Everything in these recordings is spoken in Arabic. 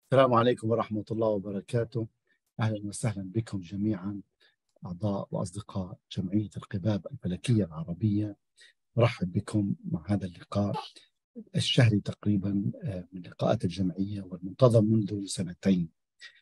السلام عليكم ورحمة الله وبركاته. أهلا وسهلا بكم جميعا أعضاء وأصدقاء جمعية القباب الفلكية العربية. أرحب بكم مع هذا اللقاء الشهري تقريبا من لقاءات الجمعية والمنتظم منذ سنتين.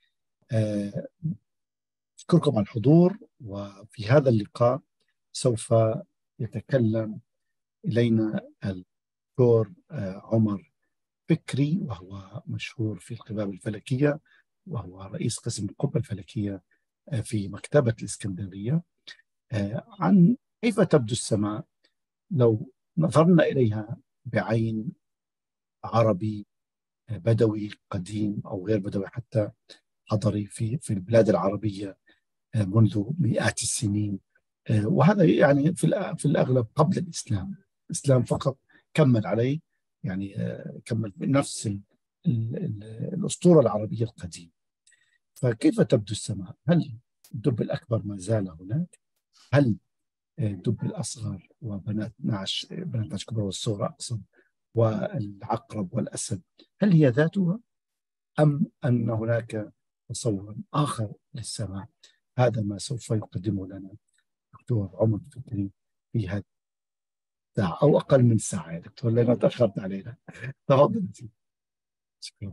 أشكركم على الحضور، وفي هذا اللقاء سوف يتكلم إلينا الدكتور عمر فكري، وهو مشهور في القباب الفلكية، وهو رئيس قسم القبة الفلكية في مكتبة الإسكندرية، عن كيف تبدو السماء لو نظرنا إليها بعين عربي بدوي قديم أو غير بدوي، حتى حضري في البلاد العربية منذ مئات السنين. وهذا يعني في الأغلب قبل الإسلام فقط كمل عليه، يعني كمل بنفس الأسطورة العربية القديمة. فكيف تبدو السماء؟ هل الدب الأكبر ما زال هناك؟ هل الدب الأصغر وبنات بنات نعش كبرى والصغرى أقصد، والعقرب والأسد، هل هي ذاتها أم أن هناك تصور آخر للسماء؟ هذا ما سوف يقدمه لنا دكتور عمر فكري في هذه الساعة أو أقل من ساعة يا دكتور، لأنه تأخرت علينا. تفضل. شكرا.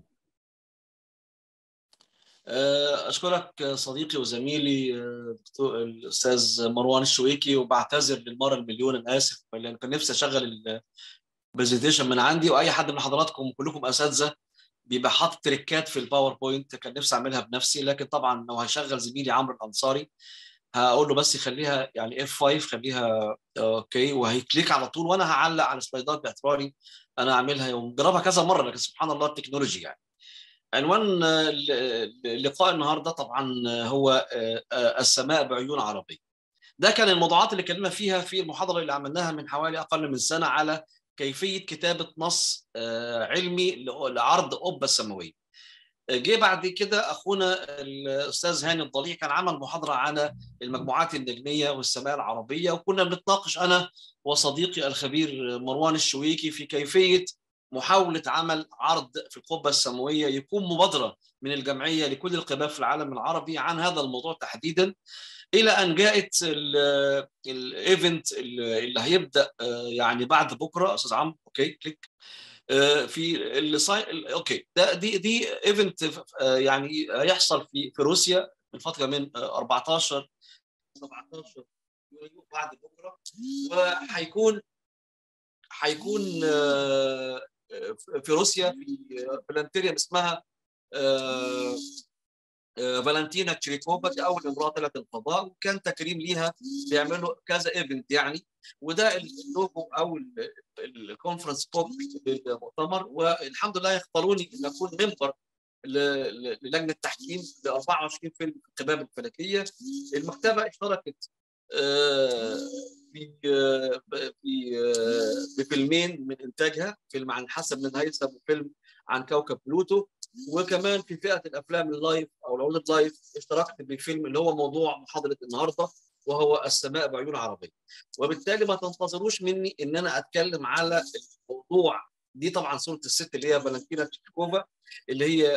أشكرك صديقي وزميلي دكتور الأستاذ مروان الشويكي، وبعتذر للمرة المليون، أنا آسف لأن كان نفسي أشغل البرزنتيشن من عندي، وأي حد من حضراتكم كلكم أساتذة بيبقى حاطط تريكات في الباوربوينت، كان نفسي أعملها بنفسي، لكن طبعا لو هشغل زميلي عمرو الأنصاري هقول له بس يخليها يعني F5، خليها اوكي، وهيكليك على طول، وانا هعلق على السلايدات باعتباري انا اعملها ومجربها كذا مره، لكن سبحان الله التكنولوجي يعني. عنوان لقاء النهارده طبعا هو السماء بعيون عربيه. ده كان الموضوعات اللي اتكلمنا فيها في المحاضره اللي عملناها من حوالي اقل من سنه على كيفيه كتابه نص علمي لعرض قبه السماويه. جه بعد كده اخونا الاستاذ هاني الضليع كان عمل محاضره على المجموعات النجميه والسماء العربيه، وكنا بنتناقش انا وصديقي الخبير مروان الشويكي في كيفيه محاوله عمل عرض في القبه السماويه يكون مبادره من الجمعيه لكل القباب في العالم العربي عن هذا الموضوع تحديدا، الى ان جاءت الايفنت اللي هيبدا يعني بعد بكره. استاذ عمرو اوكي كليك في اوكي، دي ايفنت يعني هيحصل في روسيا من فتره من 14 17 يونيو بعد بكره، وهيكون في روسيا في بلانتيريا اسمها فالنتينا تشريكوفا، دي اول امراه طلعت الفضاء، وكان تكريم ليها بيعملوا كذا ايفنت يعني. وده اللوجو او الكونفرنس بوك للمؤتمر، والحمد لله اختاروني ان اكون ممبر للجنه تحكيم ل 24 فيلم في القباب الفلكيه. المكتبه اشتركت في بفيلمين من انتاجها، فيلم عن حسن بن هيثم وفيلم عن كوكب بلوتو، وكمان في فئه الافلام اللايف او العروض لايف اشتركت بالفيلم اللي هو موضوع محاضره النهارده، وهو السماء بعيون عربيه. وبالتالي ما تنتظروش مني ان انا اتكلم على الموضوع. دي طبعا صوره الست اللي هي فالنتينا تشيكوفا، اللي هي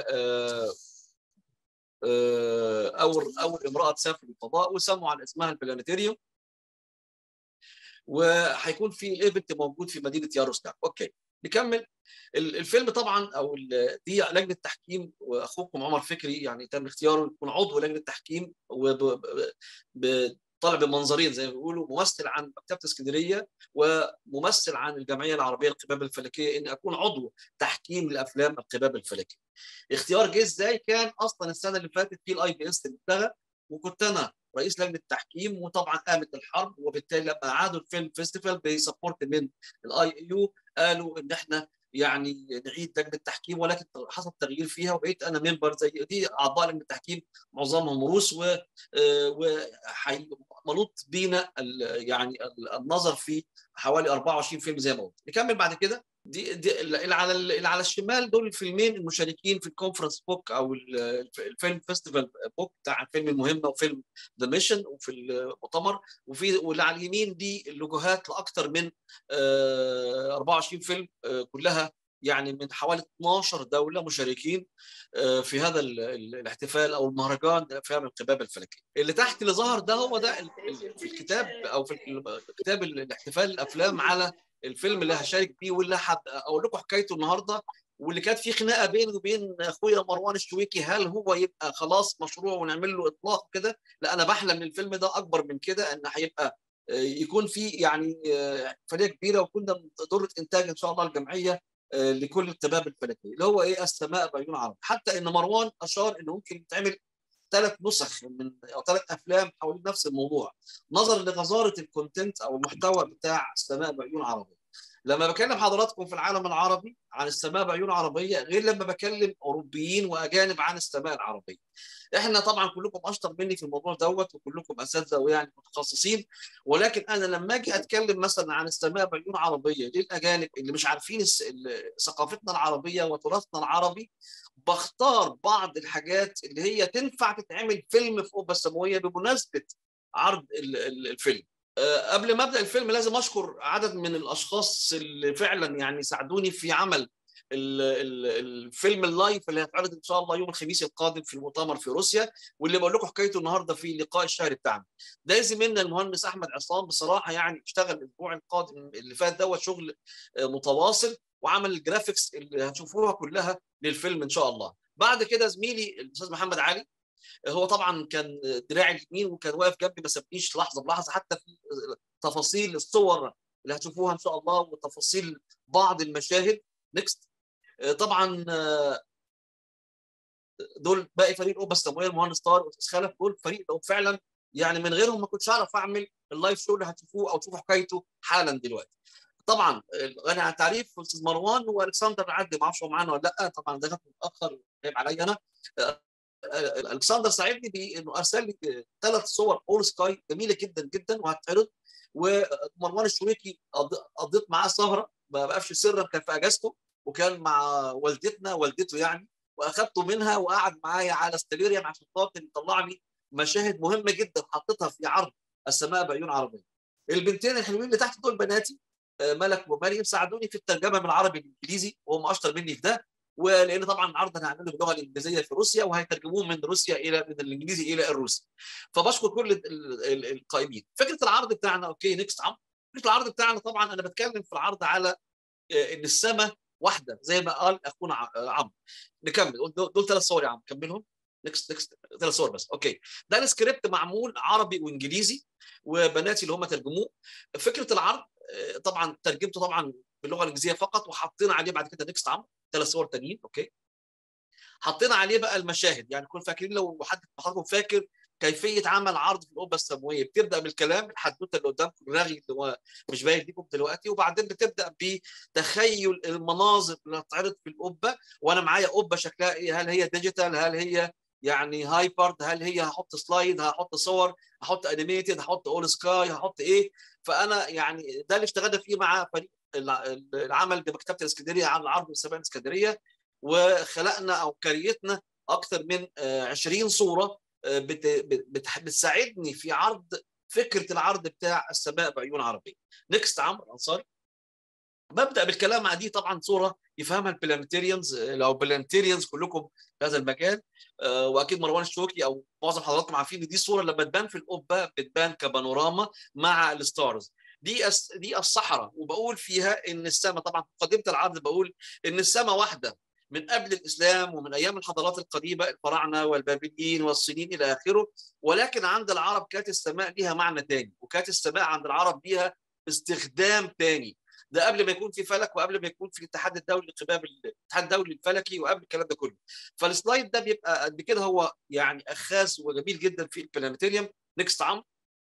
اول امراه تسافر الفضاء، وسموا على اسمها البلانيتيريوم. وهيكون في الايفنت موجود في مدينه ياروسلاف. اوكي نكمل. الفيلم طبعا دي لجنه تحكيم، واخوكم عمر فكري يعني تم اختياره يكون عضو لجنه تحكيم، طالع بمنظرين زي ما بيقولوا، ممثل عن مكتبه اسكندريه وممثل عن الجمعيه العربيه للقباب الفلكيه، ان اكون عضو تحكيم لافلام القباب الفلكيه. اختيار جه ازاي؟ كان اصلا السنه اللي فاتت في IBS اتلغى، وكنت انا رئيس لجنه التحكيم، وطبعا قامت الحرب، وبالتالي لما عادوا الفيلم فيستيفال بسبورت من الIAU قالوا ان احنا يعني نعيد لجنه التحكيم، ولكن حصل تغيير فيها، وبقيت انا ممبر زي دي. اعضاء لجنه التحكيم معظمهم روس، ومنوط بينا يعني النظر في حوالي 24 فيلم زي ما قلت. نكمل بعد كده. دي اللي على الشمال دول الفيلمين المشاركين في الكونفرنس بوك او الفيلم فيستيفال بوك بتاع الفيلم المهمه وفيلم ذا ميشن وفي المؤتمر. واللي على اليمين دي اللوجوهات لاكثر من 24 فيلم كلها يعني من حوالي 12 دوله مشاركين في هذا الاحتفال او المهرجان الافلام القبابه الفلكيه. اللي تحت اللي ظهر ده هو ده في الكتاب او في كتاب الاحتفال الافلام على الفيلم اللي هشارك بيه واللي اقول لكم حكايته النهارده، واللي كانت في خناقه بيني وبين اخويا مروان الشويكي، هل هو يبقى خلاص مشروع ونعمل له اطلاق كده؟ لا، انا بحلم الفيلم ده اكبر من كده، ان هيبقى يكون في يعني فريق كبيره، وكنا ضرة انتاج ان شاء الله الجمعيه لكل التباب الفلكيه اللي هو ايه السماء بعيون عرب. حتى ان مروان اشار انه ممكن يتعمل 3 نسخ من او 3 افلام حوالين نفس الموضوع، نظرا لغزاره الكونتنت او المحتوى بتاع السماء بعيون عربيه. لما بكلم حضراتكم في العالم العربي عن السماء بعيون عربيه غير لما بكلم اوروبيين واجانب عن السماء العربيه. احنا طبعا كلكم اشطر مني في الموضوع دوت، وكلكم اساتذه ويعني متخصصين، ولكن انا لما اجي اتكلم مثلا عن السماء بعيون عربيه للاجانب اللي مش عارفين ثقافتنا العربيه وتراثنا العربي، بختار بعض الحاجات اللي هي تنفع تتعمل فيلم في قبه السماويه بمناسبه عرض الفيلم. قبل ما ابدا الفيلم لازم اشكر عدد من الاشخاص اللي فعلا يعني ساعدوني في عمل الفيلم اللايف اللي هيتعرض ان شاء الله يوم الخميس القادم في المؤتمر في روسيا، واللي بقول لكم حكايته النهارده في اللقاء الشهري بتاعنا. ده زميلنا المهندس احمد عصام بصراحه يعني اشتغل الاسبوع القادم اللي فات دوت شغل متواصل، وعمل الجرافيكس اللي هتشوفوها كلها للفيلم ان شاء الله. بعد كده زميلي الاستاذ محمد علي، هو طبعا كان دراعي اليمين وكان واقف جنبي ما سابنيش لحظه بلحظه، حتى في تفاصيل الصور اللي هتشوفوها ان شاء الله وتفاصيل بعض المشاهد. نكست. طبعا دول باقي فريق قبه السماويه، المهندس طارق والاستاذ خلف، دول فريق لو فعلا يعني من غيرهم ما كنتش اعرف اعمل اللايف شو اللي هتشوفوه او تشوفوا حكايته حالا دلوقتي. طبعا غني عن التعريف الاستاذ مروان والكسندر عدي، ما اعرفش هو معانا ولا لا، طبعا ده متاخر عيب عليا انا. الكسندر ساعدني بانه ارسل لي 3 صور اول سكاي جميله جدا جدا وهتعرض. ومروان الشويكي قضيت معاه سهره ما بقفش سرا، كان في اجازته وكان مع والدته يعني، واخدته منها وقعد معايا على ستيليريوم عشان خاطر يطلع لي مشاهد مهمه جدا حطيتها في عرض السماء بعيون عربيه. البنتين الحلوين اللي تحت دول بناتي ملك ومريم، ساعدوني في الترجمه من العربي للانجليزي وهم اشطر مني في ده، ولان طبعا العرض انا هعمله باللغه الانجليزيه في روسيا وهيترجموه من روسيا من الانجليزي الى الروسي. فبشكر كل القائمين. فكره العرض بتاعنا اوكي نكست عم. فكره العرض بتاعنا طبعا انا بتكلم في العرض على ان السماء واحده زي ما قال اخونا عمرو. نكمل دول 3 صور يا عم كملهم. نكست 3 صور بس اوكي. ده السكريبت معمول عربي وانجليزي وبناتي اللي هم ترجموه. فكره العرض طبعا ترجمته طبعا باللغه الانجليزيه فقط، وحطينا عليه بعد كده نكست عم 3 صور تانيين اوكي. حطينا عليه بقى المشاهد، يعني كنتوا فاكرين لو حضراتكم فاكر كيفيه عمل عرض في القبه السماويه، بتبدا بالكلام الحدوته اللي قدامكم الرغي اللي هو مش باين لكم دلوقتي، وبعدين بتبدا بتخيل المناظر اللي هتتعرض في القبه، وانا معايا قبه شكلها ايه، هل هي ديجيتال، هل هي يعني هايبرد، هل هي هحط سلايد، هحط صور، هحط انيميتد، هحط اول سكاي، هحط ايه. فانا يعني ده اللي اشتغلنا فيه مع فريق العمل بمكتبه الاسكندريه عن العرض والسماء الاسكندريه، وخلقنا او كريتنا اكثر من 20 صوره بتساعدني في عرض فكره العرض بتاع السماء بعيون عربيه. نكست عمرو انصاري. ببدا بالكلام مع دي طبعا صوره يفهمها البلانتيريانز، لو بلانتيريانز كلكم في هذا المجال، واكيد مروان الشوكي او معظم حضراتكم عارفين ان دي الصوره لما تبان في القبه بتبان كبانوراما مع الستارز. دي الصحراء، وبقول فيها ان السماء طبعا في مقدمه العرض بقول ان السماء واحده من قبل الاسلام ومن ايام الحضارات القديمه، الفراعنه والبابليين والصينيين الى اخره، ولكن عند العرب كانت السماء ليها معنى ثاني، وكانت السماء عند العرب ليها استخدام ثاني. ده قبل ما يكون في فلك وقبل ما يكون في الاتحاد الدولي للقباب، الاتحاد الدولي الفلكي، وقبل الكلام ده كله. فالسلايد ده بيبقى قد كده هو يعني اخاذ وجميل جدا في البلانيتيريوم. نكست عم.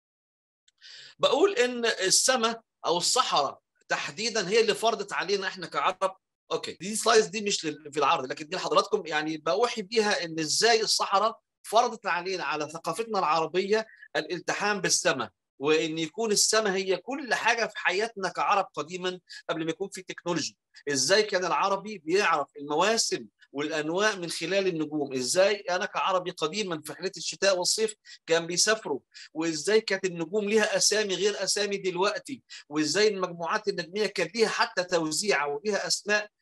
بقول ان السماء او الصحراء تحديدا هي اللي فرضت علينا احنا كعرب. اوكي دي سلايدز دي مش في العرض، لكن دي لحضراتكم يعني بوحي بيها ان ازاي الصحراء فرضت علينا على ثقافتنا العربيه الالتحام بالسماء، وان يكون السماء هي كل حاجه في حياتنا كعرب قديما قبل ما يكون في تكنولوجي. ازاي كان العربي بيعرف المواسم والانواع من خلال النجوم، ازاي انا كعربي قديما في رحله الشتاء والصيف كان بيسافروا، وازاي كانت النجوم ليها اسامي غير اسامي دلوقتي، وازاي المجموعات النجميه كان ليها حتى توزيع وليها اسماء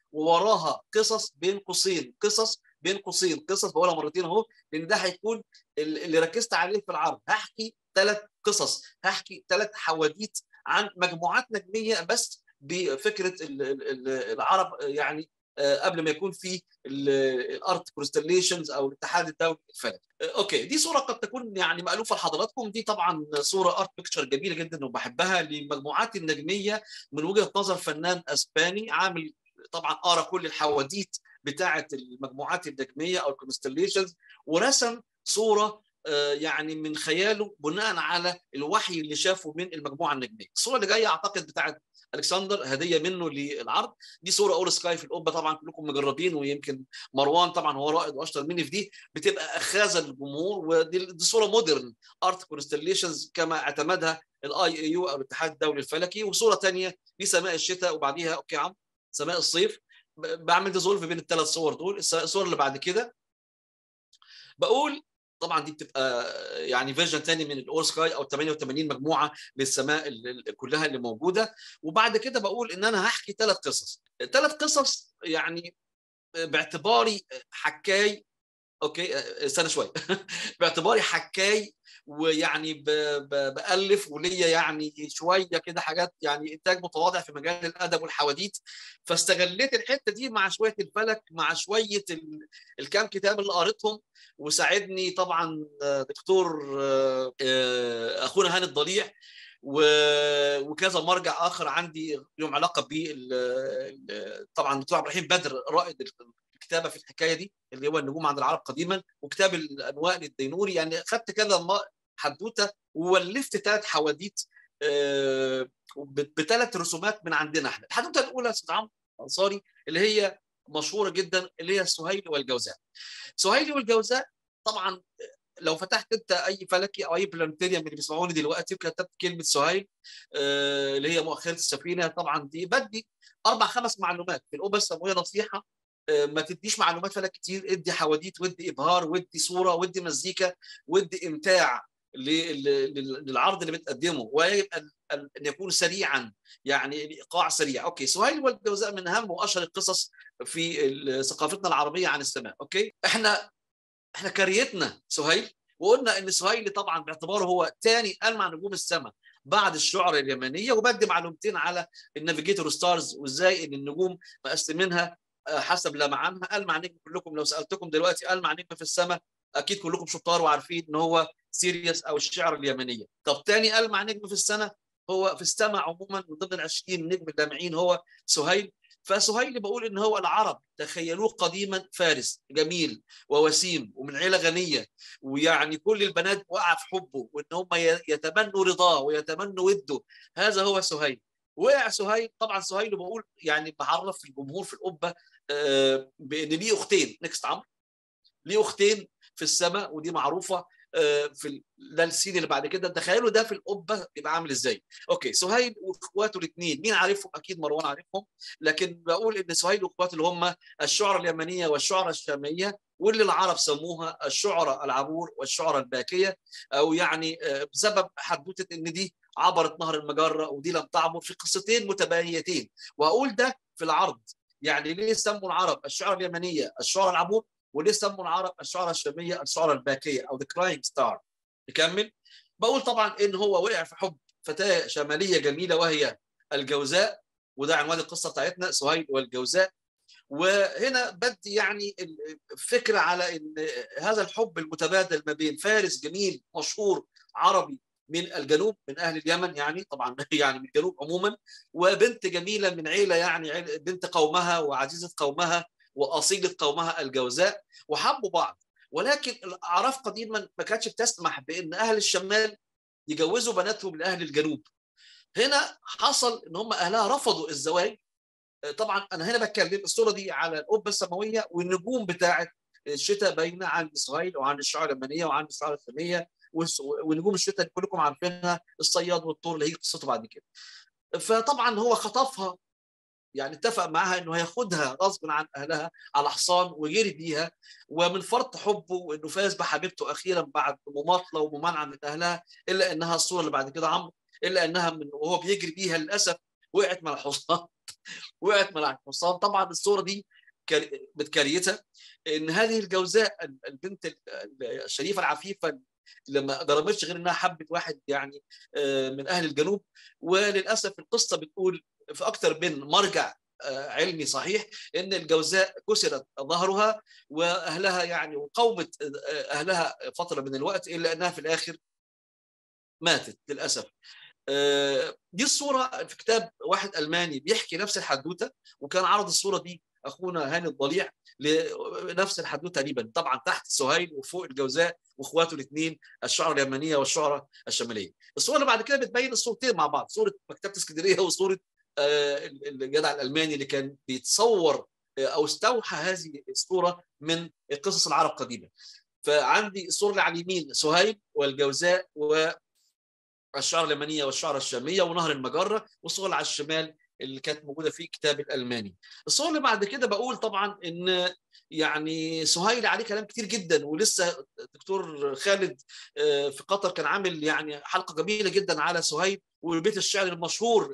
ووراها قصص بين قوسين، قصص بين قوسين، قصص بقولها مرتين اهو لان ده هيكون اللي ركزت عليه في العرض. هحكي 3 قصص، هحكي 3 حواديت عن مجموعات نجميه بس بفكره العرب، يعني قبل ما يكون في الارت كونستليشنز او الاتحاد الدولي للفلك. اوكي، دي صوره قد تكون يعني مالوفه لحضراتكم، دي طبعا صوره ارت بيكتشر جميله جدا وبحبها للمجموعات النجميه من وجهه نظر فنان اسباني عامل طبعا قرا كل الحواديت بتاعه المجموعات النجميه او الكونستليشنز، ورسم صوره يعني من خياله بناء على الوحي اللي شافه من المجموعه النجميه. الصوره اللي جايه اعتقد بتاعه الكسندر هديه منه للعرض، دي صوره اول سكاي في القبه، طبعا كلكم مجربين، ويمكن مروان طبعا هو رائد واشطر مني في دي، بتبقى اخاذه للجمهور، ودي صوره مودرن ارت كونستليشنز كما اعتمدها الاي اي يو او الاتحاد الدولي الفلكي. وصوره ثانيه دي سماء الشتاء، وبعديها اوكي عم سماء الصيف. بعمل ديزولف بين ال3 صور دول. الصور اللي بعد كده بقول طبعا دي بتبقى يعني فيرجن ثاني من الاول سكاي او 88 مجموعه للسماء كلها اللي موجوده. وبعد كده بقول ان انا هحكي 3 قصص، 3 قصص يعني باعتباري حكاي. اوكي استنى شويه باعتباري حكاي ويعني بالف وليا يعني شويه كده حاجات يعني انتاج متواضع في مجال الادب والحواديت، فاستغليت الحته دي مع شويه الفلك مع شويه الكام كتاب اللي قريتهم. وساعدني طبعا دكتور اخونا هاني الضليع وكذا مرجع اخر عندي لهم علاقه ب طبعا دكتور عبد الرحيم بدر رائد الكتابه في الحكايه دي اللي هو النجوم عند العرب قديما، وكتاب الانواء للدينوري. يعني خدت كذا حدوته وولفت 3 حواديت ب3 رسومات من عندنا احنا. الحدوته الاولى يا استاذ عمرو انصاري اللي هي مشهوره جدا، اللي هي سهيل والجوزاء. سهيل والجوزاء طبعا لو فتحت انت اي فلكي او اي بلانتيريوم اللي بيسمعوني دلوقتي وكتبت كلمه سهيل اللي هي مؤخره السفينه، طبعا دي بدي 4 5 معلومات في القبه السماويه. نصيحه ما تديش معلومات فلك كتير، ادي حواديت ودي ابهار ودي صوره ودي مزيكا ودي امتاع للعرض اللي بتقدمه، ويبقى ان يكون سريعا، يعني الايقاع سريع. اوكي، سهيل والجوزاء من اهم واشهر القصص في ثقافتنا العربيه عن السماء. اوكي، احنا كريتنا سهيل، وقلنا ان سهيل طبعا باعتباره هو ثاني ألمع نجوم السماء بعد الشعر اليمنيه. وبدي معلومتين على النافيجيتور ستارز وازاي ان النجوم مقسمينها حسب لمعانها. ألمع نجم كلكم لو سالتكم دلوقتي ألمع نجم في السماء اكيد كلكم شطار وعارفين ان هو سيريوس او الشعر اليمنيه. طب ثاني ألمع نجم في السماء هو في السماء عموما من ضمن ال20 نجم اللامعين هو سهيل. فسهيل بقول ان هو العرب تخيلوه قديما فارس جميل ووسيم ومن عيله غنيه، ويعني كل البنات وقع في حبه وان هم يتمنوا رضاه ويتمنوا وده. هذا هو سهيل. وقع سهيل. طبعا سهيل بقول يعني بعرف الجمهور في القبه بان ليه اختين. نكست عمرو ليه اختين في السماء، ودي معروفه في ده السين اللي بعد كده. تخيلوا ده في القبه يبقى عامل ازاي. اوكي، سهيل واخواته الاثنين مين عارفهم؟ اكيد مروان عارفهم، لكن بقول ان سهيل واخواته اللي هم الشعراء اليمنيه والشعراء الشاميه، واللي العرب سموها الشعراء العبور والشعراء الباكيه، او يعني بسبب حدوته ان دي عبرت نهر المجره ودي لم تعبر، في قصتين متباينتين. وهقول ده في العرض يعني ليه سموا العرب الشعراء اليمنيه الشعراء العبور، وليه سموا العرب الشعراء الشاميه الشعراء الباكيه او ذا كرايم ستار. نكمل. بقول طبعا ان هو وقع في حب فتاه شماليه جميله وهي الجوزاء، وده عنوان القصه بتاعتنا سهيل والجوزاء. وهنا بدي يعني الفكره على ان هذا الحب المتبادل ما بين فارس جميل مشهور عربي من الجنوب من اهل اليمن، يعني طبعا يعني من الجنوب عموما، وبنت جميله من عيله يعني بنت قومها وعزيزه قومها واصيله قومها الجوزاء، وحبوا بعض. ولكن الاعراف قديما ما كانتش بتسمح بان اهل الشمال يجوزوا بناتهم لاهل الجنوب. هنا حصل ان هم اهلها رفضوا الزواج. طبعا انا هنا بتكلم الصوره دي على القبه السماويه والنجوم بتاعه الشتاء باينه عن اسرائيل وعن الشعراء اليمنيه وعن الشعراء الشاميه، ونجوم الشتاء اللي كلكم عارفينها الصياد والطور اللي هي قصته بعد كده. فطبعا هو خطفها، يعني اتفق معها انه هياخدها غصب عن اهلها على حصان ويجري بيها، ومن فرط حبه وانه فاز بحبيبته اخيرا بعد مماطله وممانعه من اهلها، الا انها الصوره اللي بعد كده عمرو، الا انها من وهو بيجري بيها للاسف وقعت من الحصان وقعت من على الحصان. طبعا الصوره دي متكريته، ان هذه الجوزاء البنت الشريفه العفيفه اللي ما ضربتش غير انها حبت واحد يعني من اهل الجنوب. وللاسف القصه بتقول في اكثر من مرجع علمي صحيح ان الجوزاء كسرت ظهرها واهلها يعني وقومت اهلها فتره من الوقت، الا انها في الاخر ماتت للاسف. دي الصوره في كتاب واحد الماني بيحكي نفس الحدوته، وكان عرض الصوره دي اخونا هاني الضليع لنفس الحدوته تقريبا، طبعا تحت سهيل وفوق الجوزاء واخواته الاثنين الشعراء اليمنيه والشعراء الشماليه. الصوره اللي بعد كده بتبين الصورتين مع بعض، صوره مكتبه اسكندريه وصوره الجدع الالماني اللي كان بيتصور او استوحى هذه الصوره من قصص العرب قديما. فعندي الصوره اللي على اليمين سهيل والجوزاء والشعراء اليمنيه والشعراء الشاميه ونهر المجره، والصوره اللي على الشمال اللي كانت موجوده في الكتاب الالماني. الصوره اللي بعد كده بقول طبعا ان يعني سهيل عليه كلام كتير جدا، ولسه الدكتور خالد في قطر كان عامل يعني حلقه جميله جدا على سهيل وبيت الشعر المشهور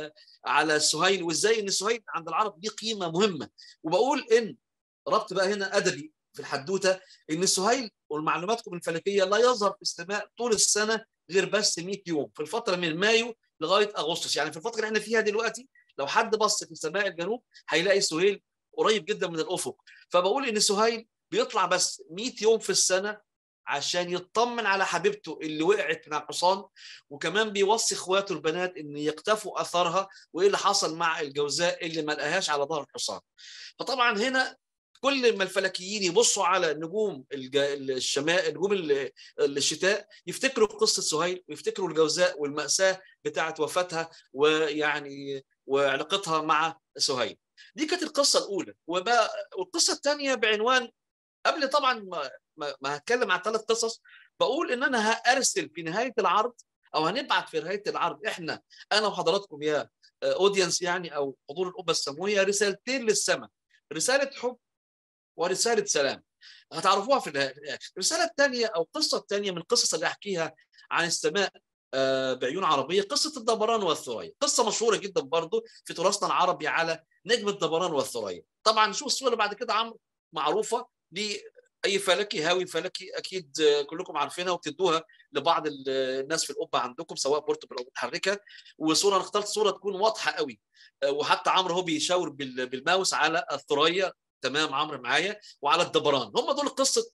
على سهيل، وازاي ان سهيل عند العرب دي قيمه مهمه. وبقول ان ربط بقى هنا ادبي في الحدوته، ان سهيل والمعلوماتكم الفلكيه لا يظهر في السماء طول السنه غير بس 100 يوم في الفتره من مايو لغايه اغسطس. يعني في الفتره اللي احنا فيها دلوقتي لو حد بص في سماء الجنوب هيلاقي سهيل قريب جدا من الافق. فبقول ان سهيل بيطلع بس 100 يوم في السنه عشان يطمن على حبيبته اللي وقعت من على الحصان، وكمان بيوصي اخواته البنات ان يقتفوا اثرها وايه اللي حصل مع الجوزاء اللي ما لقاهاش على ظهر الحصان. فطبعا هنا كل ما الفلكيين يبصوا على نجوم الشماء، نجوم الشتاء، يفتكروا قصه سهيل ويفتكروا الجوزاء والمأساة بتاعه وفاتها ويعني وعلاقتها مع سهيل. دي كانت القصه الاولى. والقصه الثانيه بعنوان، قبل طبعا ما هتكلم عن 3 قصص، بقول ان انا هارسل في نهايه العرض او هنبعت في نهايه العرض انا وحضراتكم يا اودينس يعني او حضور الامه السماويه رسالتين للسماء، رساله حب ورساله سلام هتعرفوها في الاخر. الرساله الثانيه او القصه الثانيه من القصص اللي احكيها عن السماء بعيون عربيه، قصه الدبران والثريا، قصه مشهوره جدا برضو في تراثنا العربي على نجم الدبران والثريا. طبعا شوف الصوره اللي بعد كده عمرو معروفه اي فلكي هاوي فلكي اكيد كلكم عارفينها وبتدوها لبعض الناس في القبه عندكم سواء بورتبل او متحركه. وصوره انا اخترت صوره تكون واضحه قوي، وحتى عمرو هو بيشاور بالماوس على الثريا، تمام عمرو معايا، وعلى الدبران. هم دول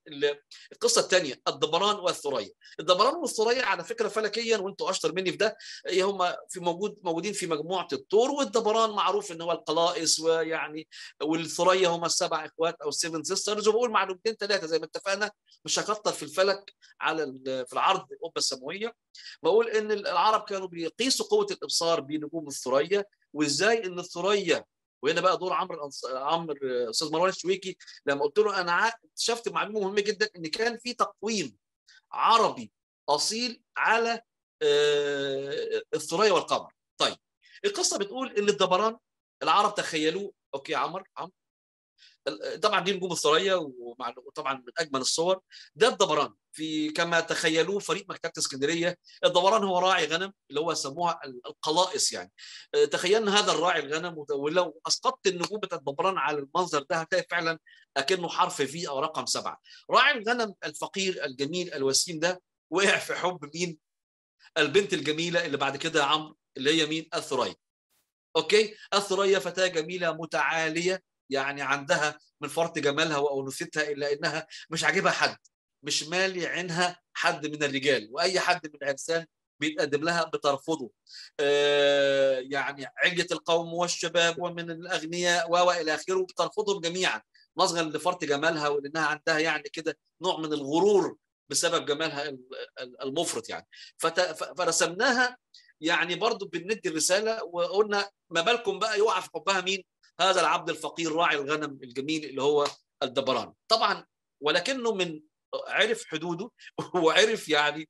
القصه الثانيه، الدبران والثريا. الدبران والثريا على فكره فلكيا وانتم اشطر مني في ده، هم موجودين في مجموعه الطور، والدبران معروف ان هو القلائص ويعني، والثريا هم ال7 اخوات او ال7 سيسترز. وبقول معلومتين 3 زي ما اتفقنا، مش هكتر في الفلك في العرض القبه السماويه. بقول ان العرب كانوا بيقيسوا قوه الابصار بنجوم الثريا، وازاي ان الثريا، وهنا بقى دور عمرو استاذ مروان الشويكي لما قلت له انا اكتشفت معلومه مهمه جدا، ان كان في تقويم عربي اصيل على الثريا والقمر. طيب القصه بتقول ان الدبران العرب تخيلوه، اوكي يا عمرو طبعا دي نجوم الثريا وطبعا من اجمل الصور. ده الدبران في كما تخيلوه فريق مكتبه اسكندريه. الدبران هو راعي غنم اللي هو سموها القلائص يعني. تخيلنا هذا الراعي الغنم، ولو اسقطت النجوم بتاعت الدبران على المنظر ده هتلاقي فعلا اكنه حرف في او رقم 7. راعي الغنم الفقير الجميل الوسيم ده وقع في حب مين؟ البنت الجميله اللي بعد كده يا عمرو اللي هي مين؟ الثريا. اوكي، الثريا فتاه جميله متعاليه، يعني عندها من فرط جمالها وانوثتها الا انها مش عاجبها حد، مش مالي عينها حد من الرجال، واي حد من الانسان بيتقدم لها بترفضه. يعني علية القوم والشباب ومن الاغنياء والى اخره بترفضهم جميعا نظرا لفرط جمالها ولانها عندها يعني كده نوع من الغرور بسبب جمالها المفرط يعني. فرسمناها يعني برضو بندي الرساله وقلنا ما بالكم بقى يقع في حبها مين؟ هذا العبد الفقير راعي الغنم الجميل اللي هو الدبران. طبعا ولكنه من عرف حدوده وعرف يعني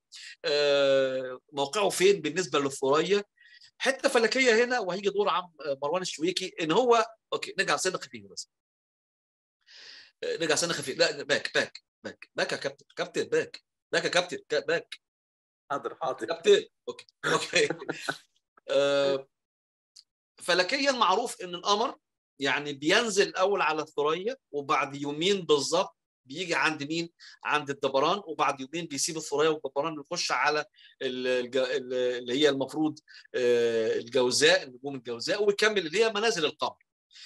موقعه فين بالنسبه للثريا. حته فلكيه هنا وهيجي دور عم مروان الشويكي ان هو اوكي نرجع سنه خفيفه بس، نرجع سنه خفيفه. لا باك يا كابتن باك يا كابتن باك. حاضر كابتن اوكي فلكيا معروف ان القمر يعني بينزل الاول على الثريا، وبعد يومين بالظبط بيجي عند مين؟ عند الدبران، وبعد يومين بيسيب الثريا والدبران ويخش على اللي هي المفروض الجوزاء، نجوم الجوزاء، ويكمل اللي هي منازل القمر.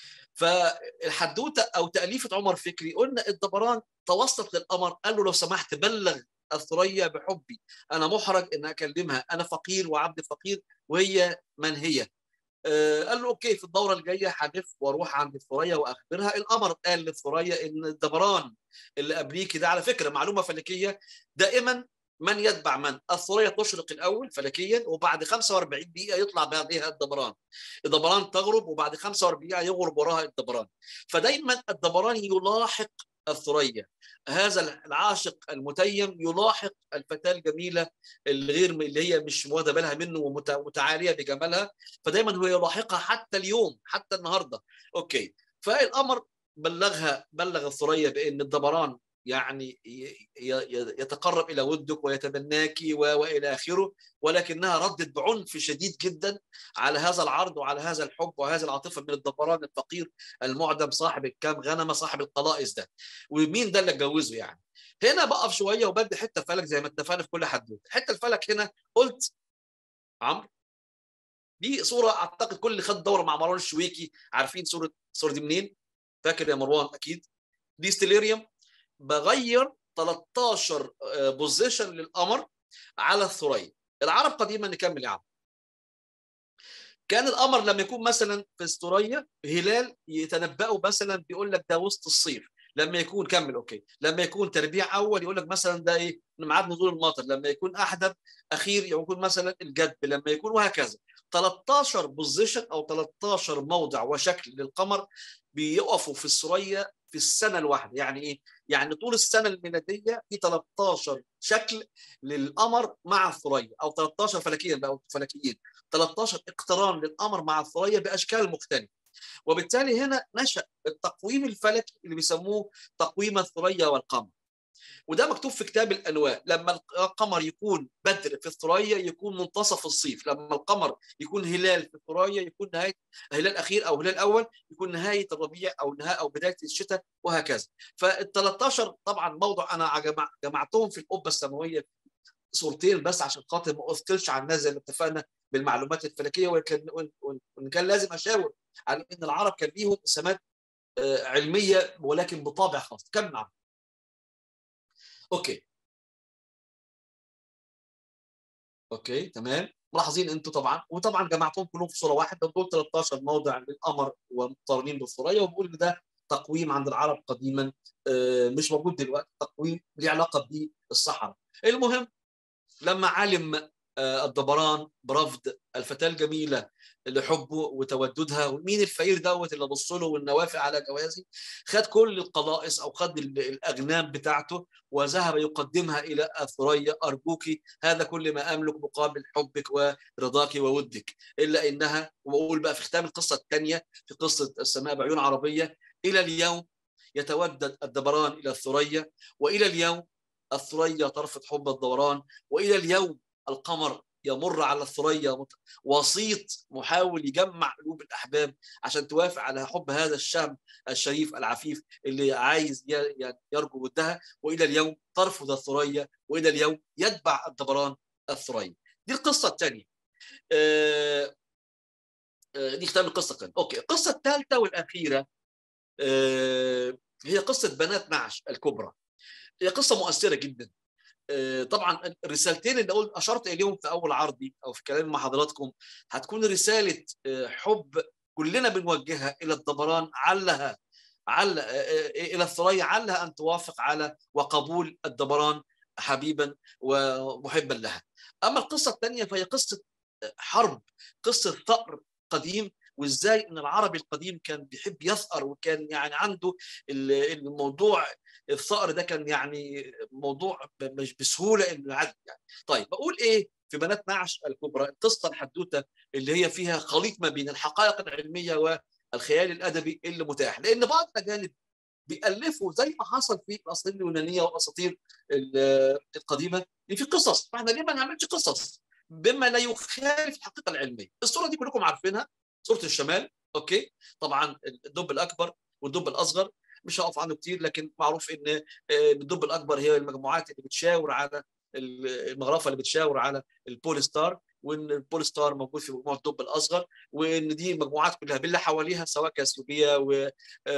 فالحدوته او تاليفه عمر فكري، قلنا الدبران توسط للقمر قال له لو سمحت بلغ الثريا بحبي، انا محرج ان اكلمها، انا فقير وعبد فقير وهي من هي. قال له اوكي، في الدوره الجايه هلف واروح عند الثريا واخبرها. القمر قال للثريا ان الدبران اللي قبليكي ده، على فكره معلومه فلكيه، دائما من يتبع من؟ الثريا تشرق الاول فلكيا، وبعد 45 دقيقه يطلع بعدها الدبران. الدبران تغرب، وبعد 45 دقيقه يغرب وراها الدبران. فدايما الدبران يلاحق الثريا، هذا العاشق المتيم يلاحق الفتاه الجميله اللي هي مش واخده بالها منه ومتعاليه بجمالها، فدايما هو يلاحقها حتى اليوم، حتى النهارده. اوكي، فالامر بلغ الثريا بان الدبران يعني يتقرب الى ودك ويتبناك والى اخره، ولكنها ردت بعنف شديد جدا على هذا العرض وعلى هذا الحب وهذه العاطفه من الدبران الفقير المعدم صاحب الكام غنمه صاحب القلائص ده، ومين ده اللي اتجوزه يعني. هنا بقف شويه وبدي حته فلك زي ما اتفقنا في كل حدوته. حته الفلك هنا قلت عمرو، دي صوره اعتقد كل اللي خد دوره مع مروان الشويكي عارفين الصوره دي منين؟ فاكر يا مروان؟ اكيد. دي ستيليريوم بغير 13 بوزيشن للقمر على الثريا. العرب قديما نكمل يا عم، كان القمر لما يكون مثلا في الثريا هلال يتنبأوا مثلا بيقول لك ده وسط الصيف، لما يكون كمل اوكي، لما يكون تربيع اول يقول لك مثلا ده ايه؟ ميعاد نزول المطر، لما يكون احدب اخير يكون مثلا الجدب، لما يكون وهكذا. 13 بوزيشن او 13 موضع وشكل للقمر بيقفوا في الثريا في السنه الواحده. يعني ايه؟ يعني طول السنه الميلاديه في 13 شكل للقمر مع الثريا، او 13 فلكيا بقى فلكيين، 13 اقتران للقمر مع الثريا باشكال مختلفه. وبالتالي هنا نشأ التقويم الفلكي اللي بيسموه تقويم الثريا والقمر، وده مكتوب في كتاب الانواع. لما القمر يكون بدر في الثريا يكون منتصف الصيف، لما القمر يكون هلال في الثريا يكون نهايه هلال اخير او هلال اول يكون نهايه الربيع او نهايه او بدايه الشتاء وهكذا. فال 13 طبعا موضوع انا جمعتهم في القبه السماويه صورتين بس عشان خاطر ما اثقلش على الناس زي ما اتفقنا بالمعلومات الفلكيه، وان كان لازم اشاور على ان العرب كان ليهم سمات علميه ولكن بطابع خاص. كم معهم؟ اوكي اوكي تمام، ملاحظين انتم طبعا، وطبعا جمعتهم كلهم في صوره واحده. دول 13 موضع للقمر ومقترنين بالثريا، وبقول ان ده تقويم عند العرب قديما مش موجود دلوقتي، تقويم له علاقه بالصحراء. المهم لما علم الدبران برفض الفتاة الجميلة لحبه وتوددها، ومين الفقير دوت اللي بص له والنوافع على جوازي، خد كل القلائص او خد الاغنام بتاعته وذهب يقدمها الى الثريا. ارجوك هذا كل ما املك مقابل حبك ورضاك وودك، الا انها، واقول بقى في ختام القصه الثانيه في قصه السماء بعيون عربيه، الى اليوم يتودد الدبران الى الثريا، والى اليوم الثريا ترفض حب الدوران، والى اليوم القمر يمر على الثريا وسيط محاول يجمع قلوب الاحباب عشان توافق على حب هذا الشهم الشريف العفيف اللي عايز يرجو ودها، والى اليوم ترفض الثريا، والى اليوم يتبع الدبران الثريا. دي القصه الثانيه. دي ختام القصه كان اوكي. القصه الثالثه والاخيره هي قصه بنات نعش الكبرى. هي قصه مؤثره جدا. طبعا الرسالتين اللي اشرت اليهم في اول عرضي او في كلامي مع حضراتكم هتكون رساله حب كلنا بنوجهها الى الدبران، الى الثريا، علها ان توافق على وقبول الدبران حبيبا ومحبا لها. اما القصه الثانيه فهي قصه حرب، قصه ثأر قديم، وازاي ان العربي القديم كان بيحب يثأر، وكان يعني عنده الموضوع الثأر ده كان يعني موضوع مش بسهوله انه يعدي يعني. طيب بقول ايه في بنات نعش الكبرى؟ القصه الحدوته اللي هي فيها خليط ما بين الحقائق العلميه والخيال الادبي اللي متاح، لان بعض الاجانب بيألفوا زي ما حصل في الاساطير اليونانيه والاساطير القديمه ان في قصص، فاحنا ليه ما نعملش قصص بما لا يخالف الحقيقه العلميه؟ الصوره دي كلكم عارفينها، صوره الشمال. اوكي، طبعا الدب الاكبر والدب الاصغر مش هقف عنه كتير، لكن معروف ان الدب الاكبر هي المجموعات اللي بتشاور على المغرفه اللي بتشاور على البول ستار، وان البول ستار موجود في مجموعه الدب الاصغر، وان دي المجموعات كلها باللي حواليها سواء كاثيوبيا و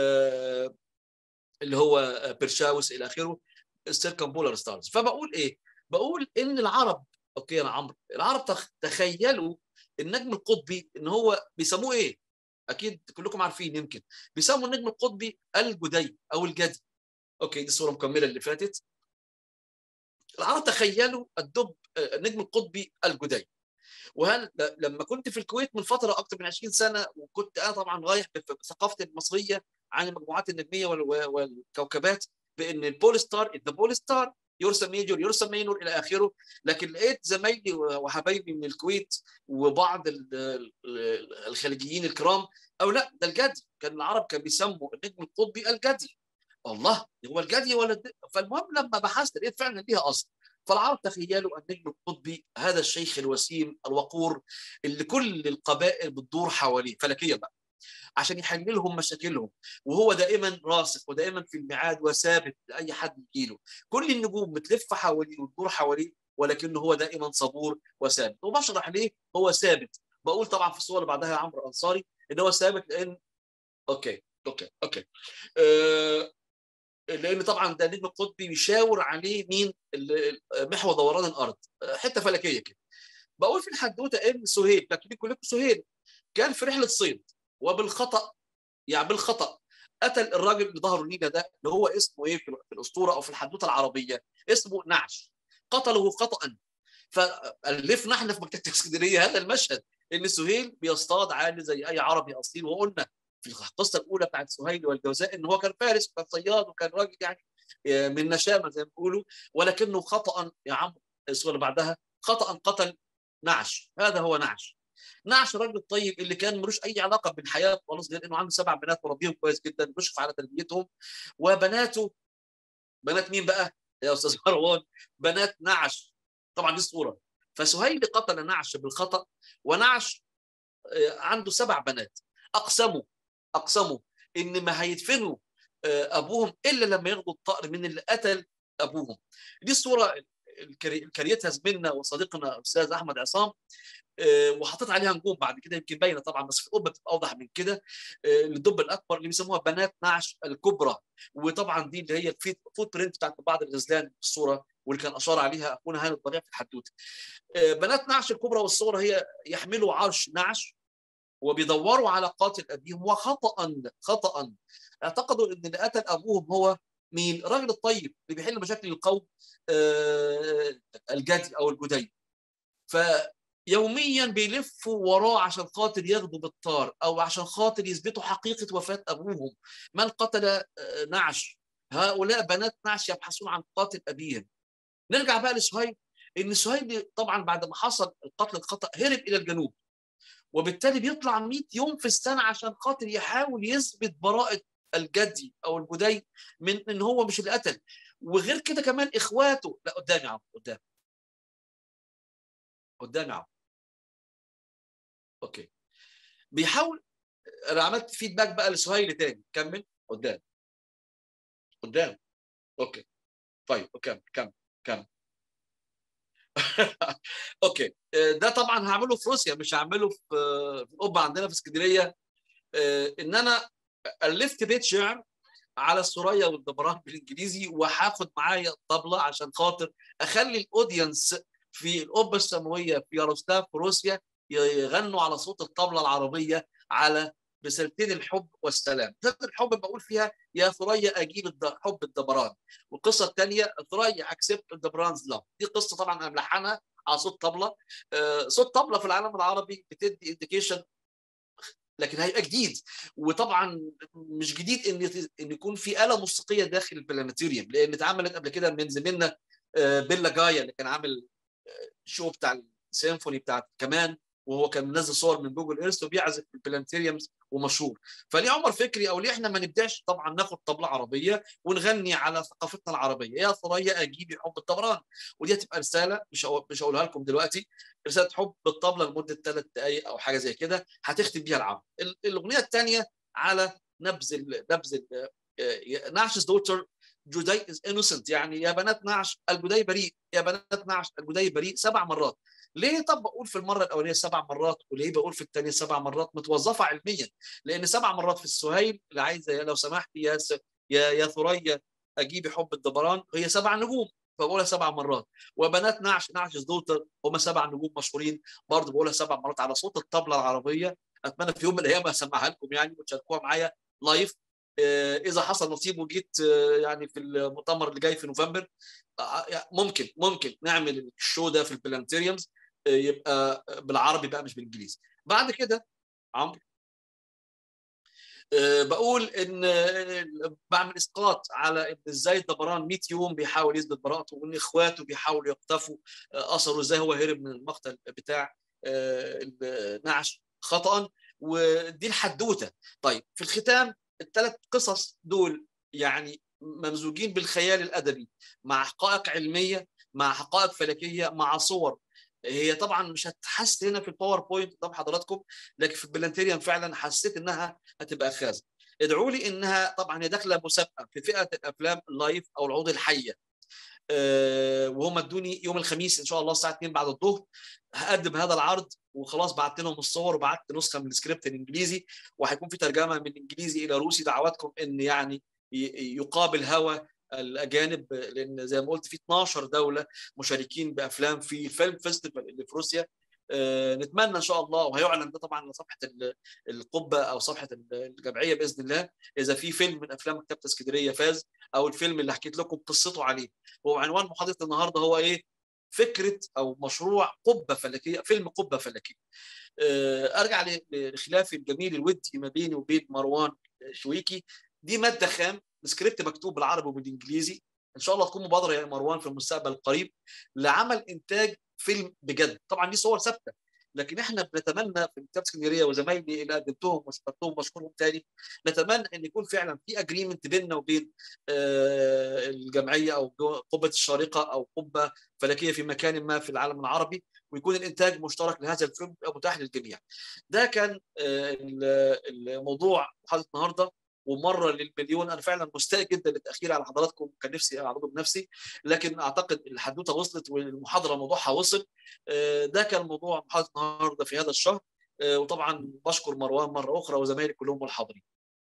اللي هو بيرشاوس الى اخره السيركمبولار ستارز. فبقول ايه؟ بقول ان العرب، اوكي يا عمرو، العرب تخيلوا النجم القطبي ان هو بيسموه ايه؟ اكيد كلكم عارفين، يمكن بيسموا النجم القطبي الجدي او الجدي. اوكي، دي الصوره مكمله اللي فاتت. العرب تخيلوا النجم القطبي الجدي. وهل لما كنت في الكويت من فتره اكثر من 20 سنه، وكنت انا طبعا رايح بثقافتي المصريه عن المجموعات النجميه والكوكبات، بان البول ستار ذا بول ستار يرسم ميجور يرسم مينور الى اخره، لكن لقيت زمايلي وحبايبي من الكويت وبعض الخليجيين الكرام، او لا ده الجدي، كان العرب كانوا بيسموا النجم القطبي الجدي. الله، هو الجدي ولا فالمهم لما بحثت لقيت فعلا ليها اصل. فالعرب تخيلوا النجم القطبي هذا الشيخ الوسيم الوقور اللي كل القبائل بتدور حواليه فلكيا بقى عشان يحل لهم مشاكلهم، وهو دائما راسخ ودائما في الميعاد وثابت لاي حد يجيله. كل النجوم بتلف حواليه وتدور حواليه، ولكنه هو دائما صبور وثابت. وبشرح ليه هو ثابت. بقول طبعا في الصور اللي بعدها يا عمرو انصاري ان هو ثابت لان اوكي لان طبعا ده النجم القطبي بيشاور عليه مين؟ محور دوران الارض، حته فلكيه كده. بقول في الحدوته ان سهيل، تكليف كلكم سهيل، كان في رحله صيد وبالخطا، يعني بالخطا قتل الراجل اللي ظهره نيله ده، اللي هو اسمه ايه في الاسطوره او في الحدوته العربيه؟ اسمه نعش. قتله خطا. فالفنا احنا في مكتبه اسكندريه هذا المشهد، ان سهيل بيصطاد عادي زي اي عربي اصيل، وقلنا في القصه الاولى بتاعت سهيل والجوزاء ان هو كان فارس وكان صياد وكان راجل يعني من نشامه زي ما بيقولوا، ولكنه خطا يا عم الصوره اللي بعدها خطا قتل نعش. هذا هو نعش. نعش الراجل الطيب اللي كان ملوش اي علاقه بالحياه خالص، غير انه عنده 7 بنات مربيهم كويس جدا، بيشرف على تربيتهم. وبناته، بنات مين بقى يا استاذ مروان؟ بنات نعش. طبعا دي الصوره. فسهيل قتل نعش بالخطا، ونعش عنده 7 بنات. اقسموا ان ما هيدفنوا ابوهم الا لما ياخدوا الطائر من اللي قتل ابوهم. دي الصوره كريتها زميلنا وصديقنا الاستاذ احمد عصام، وحطيت عليها نجوم بعد كده يمكن باينه طبعا، بس في القبه بتبقى اوضح من كده. الدب الاكبر اللي بيسموها بنات نعش الكبرى، وطبعا دي اللي هي الفوت برنت بتاعت بعض الغزلان في الصوره، واللي كان اشار عليها اخونا هاني الضريع في الحدوته. بنات نعش الكبرى والصوره هي يحملوا عرش نعش وبيدوروا على قاتل ابيهم، خطا اعتقدوا ان اللي قتل ابوهم هو مين؟ الراجل الطيب اللي بيحل مشاكل القوم، الجدي او الجدي. فيوميا بيلفوا وراه عشان خاطر ياخدوا بالطار، او عشان خاطر يثبتوا حقيقه وفاه ابوهم. من قتل نعش؟ هؤلاء بنات نعش يبحثون عن قاتل ابيهم. نرجع بقى لسهيل. ان سهيل طبعا بعد ما حصل القتل الخطا هرب الى الجنوب، وبالتالي بيطلع 100 يوم في السنه عشان خاطر يحاول يثبت براءه الجدي او الجدي من ان هو مش اللي قتل. وغير كده كمان اخواته، لا قدامي يا عم، قدامي يا عم. اوكي، بيحاول. انا عملت فيدباك بقى لسهيل تاني، كمل قدام. اوكي طيب، كمل اوكي. ده طبعا هعمله في روسيا، مش هعمله في القبه عندنا في اسكندريه. ان انا الفت بيت شعر على الثريا والدبران بالانجليزي، وهاخد معايا الطبله عشان خاطر اخلي الاودينس في القبه السماويه في ياروسلاف في روسيا يغنوا على صوت الطبله العربيه على رسالتين الحب والسلام. رساله الحب بقول فيها يا ثريا اجيب حب الدبران، والقصه الثانيه ثريا اكسبت الدبرانز لاف. دي قصه طبعا انا ملحنها على صوت طبله. صوت طبله في العالم العربي بتدي انديكيشن، لكن هيبقى جديد. وطبعا مش جديد ان يكون في آلة موسيقية داخل البلانيتوريوم، لان اتعملت قبل كده من زميلنا بيلا جايا اللي كان عامل شو بتاع السيمفوني بتاع كمان وهو كان منزل صور من جوجل ايرث وبيعزف في البلانتيريومز ومشهور. فليه عمر فكري او ليه احنا ما نبداش طبعا ناخد طبله عربيه ونغني على ثقافتنا العربيه، يا ثريا اجيبي حب الطبران. ودي هتبقى رساله مش هقولها لكم دلوقتي، رساله حب بالطبله لمده 3 دقائق او حاجه زي كده هتختم بيها العرض. الاغنيه الثانيه على نبذ نعش دوتر جدي از انوسنت، يعني يا بنات نعش الجدي بريء، يا بنات نعش الجدي بريء 7 مرات. ليه طب بقول في المره الاولانيه 7 مرات وليه بقول في الثانيه 7 مرات؟ متوظفه علميا، لان 7 مرات في السهيل اللي عايزه لو سمحت يا ثريا اجيبي حب الدبران هي 7 نجوم فبقولها 7 مرات. وبنات نعش دوتر هم 7 نجوم مشهورين برضه بقولها 7 مرات على صوت الطبله العربيه. اتمنى في يوم من الايام اسمعها لكم يعني وتشاركوها معايا لايف اذا حصل نصيب وجيت يعني في المؤتمر اللي جاي في نوفمبر. ممكن نعمل الشو ده في البلانتيريومز يبقى بالعربي بقى مش بالانجليزي. بعد كده عمرو بقول ان بعمل اسقاط على ان ازاي الدبران 100 يوم بيحاول يثبت براءته وان اخواته بيحاولوا يقتفوا اثره ازاي هو هرب من المقتل بتاع نعش خطأ، ودي الحدوته. طيب في الختام ال3 قصص دول يعني ممزوجين بالخيال الادبي مع حقائق علميه مع حقائق فلكيه مع صور. هي طبعا مش هتحس هنا في الباوربوينت قدام حضراتكم، لكن في البلانتيريوم فعلا حسيت انها هتبقى خازن. ادعوا لي انها طبعا هي داخله مسابقه في فئه الافلام اللايف او العروض الحيه، وهم ادوني يوم الخميس ان شاء الله الساعه 2 بعد الظهر هقدم هذا العرض، وخلاص بعت لهم الصور وبعت نسخه من السكريبت الانجليزي وهيكون في ترجمه من انجليزي الى روسي. دعواتكم ان يعني يقابل هوا الاجانب، لان زي ما قلت في 12 دوله مشاركين بافلام في فيلم فيستيفال اللي في روسيا. نتمنى ان شاء الله، وهيعلن ده طبعا على صفحه القبه او صفحه الجمعيه باذن الله، اذا في فيلم من افلام مكتبه اسكندريه فاز او الفيلم اللي حكيت لكم قصته عليه. هو عنوان محاضره النهارده هو ايه؟ فكره او مشروع قبه فلكيه، فيلم قبه فلكيه. ارجع لخلافي الجميل الودي ما بيني وبين مروان شويكي. دي ماده خام، السكريبت مكتوب بالعربي وبالانجليزي. ان شاء الله تكون مبادره يا مروان في المستقبل القريب لعمل انتاج فيلم بجد. طبعا دي صور ثابته، لكن احنا بنتمنى في مكتبه اسكندريه وزمايلي اللي قدمتهم واشكرتهم واشكرهم تاني، نتمنى ان يكون فعلا في اجريمنت بيننا وبين الجمعيه او قبه الشارقه او قبه فلكيه في مكان ما في العالم العربي، ويكون الانتاج مشترك لهذا الفيلم متاح للجميع. ده كان الموضوع محاضره النهارده، ومره للمليون انا فعلا مستاء جدا للتاخير على حضراتكم، كان نفسي اعرضه بنفسي لكن اعتقد الحدوته وصلت والمحاضره موضوعها وصل. ده كان موضوع محاضره النهارده في هذا الشهر، وطبعا بشكر مروان مره اخرى وزمايلي كلهم والحاضرين.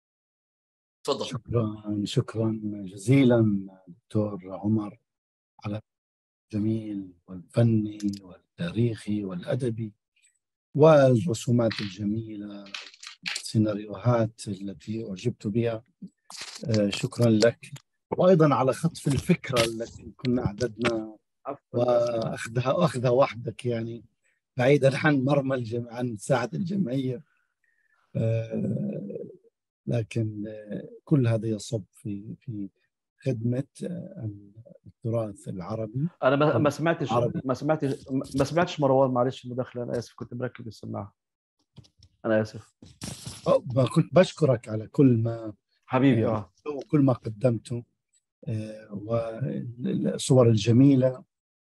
تفضل. شكرا جزيلا دكتور عمر على الجميل والفني والتاريخي والأدبي والرسومات الجميلة السيناريوهات التي أعجبت بها. شكرا لك، وأيضا على خطف الفكرة التي كنا أعددنا وأخذها وحدك يعني بعيدا عن مرمى عن ساعة الجمعية. لكن كل هذا يصب في خدمة التراث العربي. انا ما سمعتش مروان، معلش المداخله، انا اسف كنت مركب السماعه، انا اسف. كنت بشكرك على كل ما حبيبي وكل ما قدمته، والصور الجميلة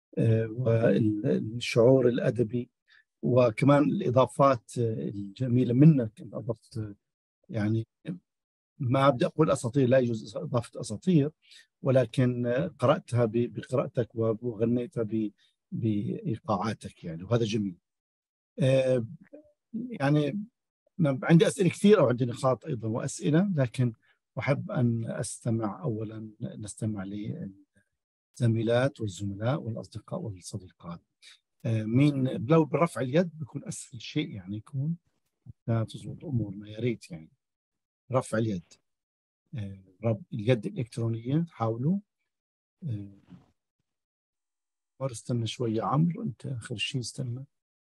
والشعور الأدبي، وكمان الإضافات الجميلة منك. أضفت يعني ما بدي أقول أساطير، لا يجوز إضافة أساطير، ولكن قرأتها بقراءتك وغنيتها بإيقاعاتك يعني، وهذا جميل. يعني عندي أسئلة كثير أو عندي نقاط أيضا وأسئلة، لكن أحب أن أولا نستمع للزميلات والزملاء والأصدقاء والصديقات. مين لو برفع اليد بيكون أسهل شيء يعني، يكون لا تزبط أمورنا يا ريت يعني. رفع اليد، اليد الإلكترونية حاولوا. استنى شوية عمرو، أنت آخر شيء استنى.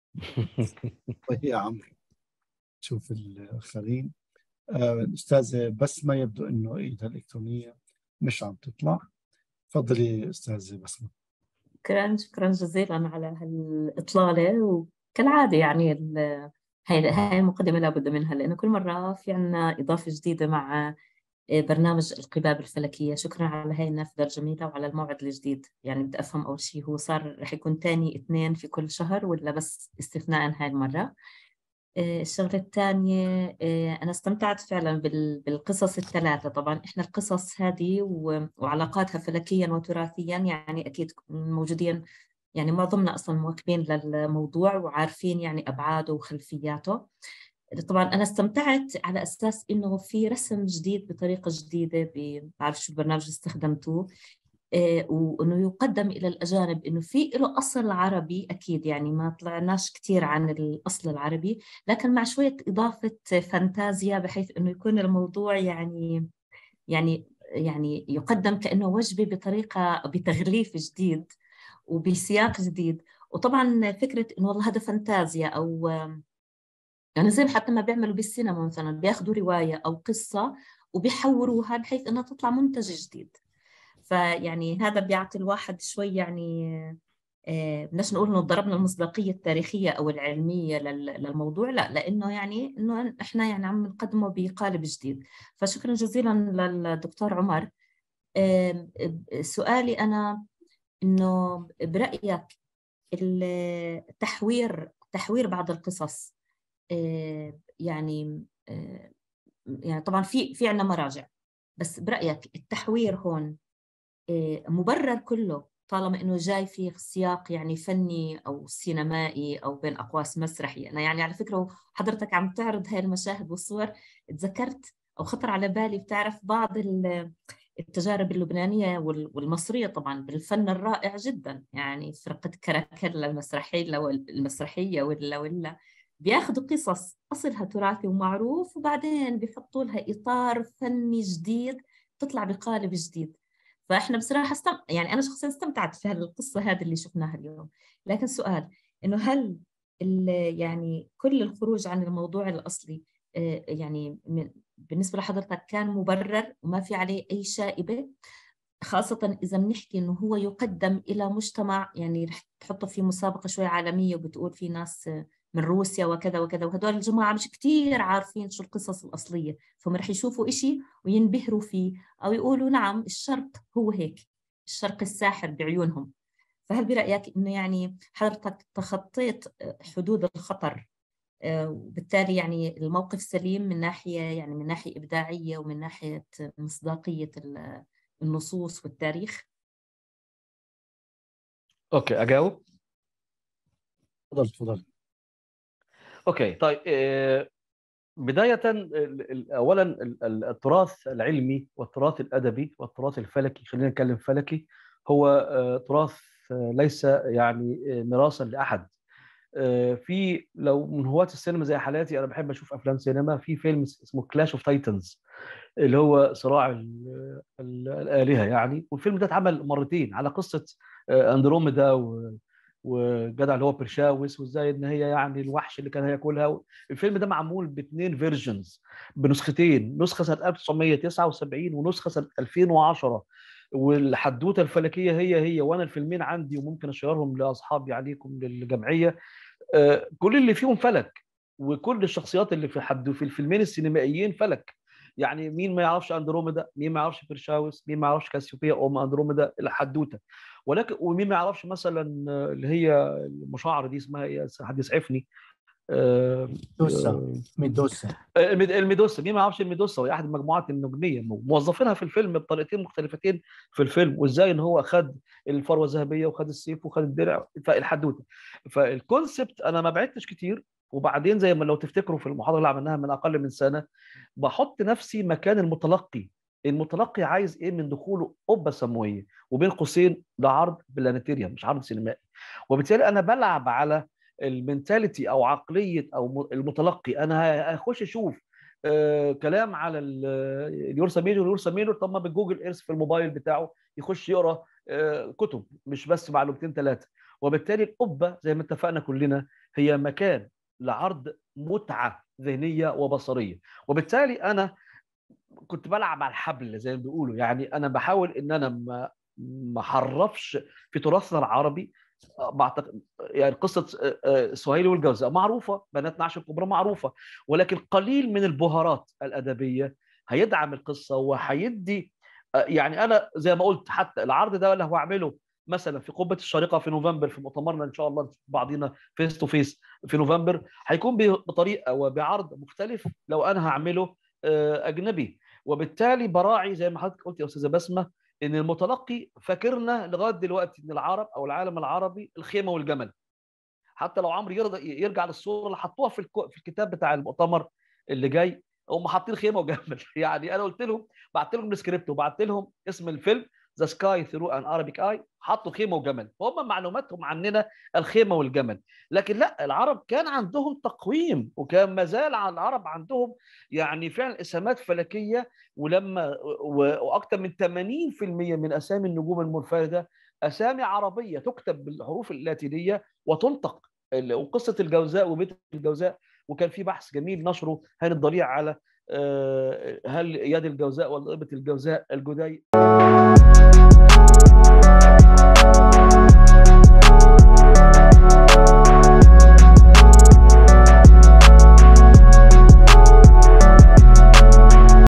يا عمرو شوف الآخرين. الأستاذة بسمة يبدو أنه إيدها الإلكترونية مش عم تطلع. تفضلي أستاذة بسمة. شكرا جزيلا على هالإطلالة، كالعادة يعني هاي المقدمة لابد منها، لأنه كل مرة في عنا إضافة جديدة مع برنامج القباب الفلكية. شكرا على هاي النافذة الجميلة وعلى الموعد الجديد. يعني بدي أفهم أول شيء، هو صار رح يكون تاني 2 في كل شهر ولا بس استثناء هاي المرة؟ الشغلة الثانية، أنا استمتعت فعلا بالقصص الثلاثة. طبعا إحنا القصص هذه وعلاقاتها فلكيا وتراثيا يعني أكيد موجودين، يعني معظمنا أصلا مواكبين للموضوع وعارفين يعني أبعاده وخلفياته. طبعا أنا استمتعت على أساس إنه في رسم جديد بطريقة جديدة، بعرف شو البرنامج اللي استخدمتوه، وإنه يقدم إلى الأجانب إنه في له أصل عربي أكيد، يعني ما طلعناش كتير عن الأصل العربي، لكن مع شوية إضافة فانتازيا بحيث إنه يكون الموضوع يعني يقدم كأنه وجبة بطريقة بتغليف جديد وبسياق جديد. وطبعا فكرة إنه والله هذا فانتازيا، أو يعني زي حتى ما بيعملوا بالسينما مثلا، بياخذوا رواية أو قصة وبيحوروها بحيث إنها تطلع منتج جديد. فيعني هذا بيعطي الواحد شوي يعني بدناش نقول انه ضربنا المصداقيه التاريخيه او العلميه للموضوع، لا، لانه يعني انه احنا يعني عم نقدمه بقالب جديد. فشكرا جزيلا للدكتور عمر. سؤالي انا انه برايك تحوير بعض القصص، يعني يعني طبعا في عندنا مراجع، بس برايك التحوير هون مبرر كله طالما انه جاي في سياق يعني فني او سينمائي او بين اقواس مسرحي؟ انا يعني على فكره حضرتك عم تعرض هاي المشاهد والصور تذكرت او خطر على بالي، بتعرف بعض التجارب اللبنانيه والمصريه طبعا بالفن الرائع جدا، يعني فرقه كراكلا المسرحيه ولا بياخذوا قصص اصلها تراثي ومعروف وبعدين بيحطوا لها اطار فني جديد تطلع بقالب جديد. فاحنا بصراحه يعني انا شخصيا استمتعت في هالقصه هذه اللي شفناها اليوم. لكن سؤال انه هل يعني كل الخروج عن الموضوع الاصلي يعني بالنسبه لحضرتك كان مبرر وما في عليه اي شائبه، خاصة إذا بنحكي إنه هو يقدم إلى مجتمع، يعني رح تحطه في مسابقة شوي عالمية وبتقول في ناس من روسيا وكذا وكذا، وهدول الجماعة مش كتير عارفين شو القصص الأصلية، فهم رح يشوفوا إشي وينبهروا فيه أو يقولوا نعم الشرق هو هيك، الشرق الساحر بعيونهم. فهل برأيك إنه يعني حضرتك تخطيت حدود الخطر، وبالتالي يعني الموقف سليم من ناحية يعني من ناحية إبداعية ومن ناحية مصداقية النصوص والتاريخ؟ اوكي اجاوب. تفضل. اوكي طيب، بداية اولا التراث العلمي والتراث الادبي والتراث الفلكي، خلينا نتكلم فلكي، هو تراث ليس يعني ميراثا لاحد. في لو من هواة السينما زي حالاتي، انا بحب اشوف افلام سينما. في فيلم اسمه كلاش اوف تايتنز، اللي هو صراع الآلهة يعني، والفيلم ده اتعمل مرتين على قصة أندروميدا وجدع اللي هو بيرشاوس، وازاي ان هي يعني الوحش اللي كان هياكلها. الفيلم ده معمول باثنين فيرجنز، بنسختين، نسخة سنة 1979 ونسخة سنة 2010. والحدوته الفلكيه هي وانا الفيلمين عندي وممكن اشيرهم لاصحابي عليكم للجمعيه. كل اللي فيهم فلك، وكل الشخصيات اللي في الفيلمين السينمائيين فلك. يعني مين ما يعرفش اندروميدا، مين ما يعرفش بيرشاوس، مين ما يعرفش كاسيوبيا ام اندروميدا الحدوته. ولكن ومين ما يعرفش مثلا اللي هي المشاعر دي اسمها ايه، حد يسعفني. ميدوسا. الميدوسا، مين ما يعرفش الميدوسا، وهي احد المجموعات النجميه موظفينها في الفيلم بطريقتين مختلفتين في الفيلم، وازاي ان هو خد الفروه الذهبيه وخد السيف وخد الدرع. فالحدوته، فالكونسبت انا ما بعدتش كتير. وبعدين زي ما لو تفتكروا في المحاضره اللي عملناها من اقل من سنه، بحط نفسي مكان المتلقي. المتلقي عايز ايه من دخوله قبه سماويه، وبين قوسين ده عرض بلانيتيريوم مش عرض سينمائي. وبالتالي انا بلعب على المنتاليتي او عقليه او المتلقي. انا هخش اشوف كلام على اليورسا مينور. اليورسا مينور طب ما بالجوجل ايرث في الموبايل بتاعه يخش يقرا كتب، مش بس معلومتين ثلاثه. وبالتالي القبه زي ما اتفقنا كلنا هي مكان لعرض متعه ذهنيه وبصريه. وبالتالي انا كنت بلعب على الحبل زي ما بيقولوا، يعني انا بحاول ان انا ما حرفش في تراثنا العربي. بعتقد يعني قصه سهيل والجوزاء معروفه، بنات نعش الكبرى معروفه، ولكن قليل من البهارات الادبيه هيدعم القصه وهيدي. يعني انا زي ما قلت حتى العرض ده اللي هو هعمله مثلا في قبه الشارقه في نوفمبر في مؤتمرنا ان شاء الله نشوف بعضينا فيس تو فيس في نوفمبر، هيكون بطريقه وبعرض مختلف لو انا هعمله اجنبي. وبالتالي براعي زي ما حضرتك قلت يا استاذه بسمه ان المتلقي فاكرنا لغايه دلوقتي ان العرب او العالم العربي الخيمه والجمل. حتى لو عمرو يرجع للصوره اللي حطوها في الكتاب بتاع المؤتمر اللي جاي، هم حاطين خيمه وجمل. يعني انا قلت لهم، بعت لهم السكريبت وبعت لهم اسم الفيلم ذا سكاي ثرو ان ارابيك اي، حطوا خيمه وجمل، فهم معلوماتهم عننا الخيمه والجمل. لكن لا، العرب كان عندهم تقويم، وكان ما زال العرب عندهم يعني فعلا اسهامات فلكيه. ولما واكثر من 80% من اسامي النجوم المنفرده اسامي عربيه تكتب بالحروف اللاتينيه وتنطق. وقصه الجوزاء وبيت الجوزاء، وكان في بحث جميل نشره هاني الضليع على هل يد الجوزاء ولا ابة الجوزاء الجدي.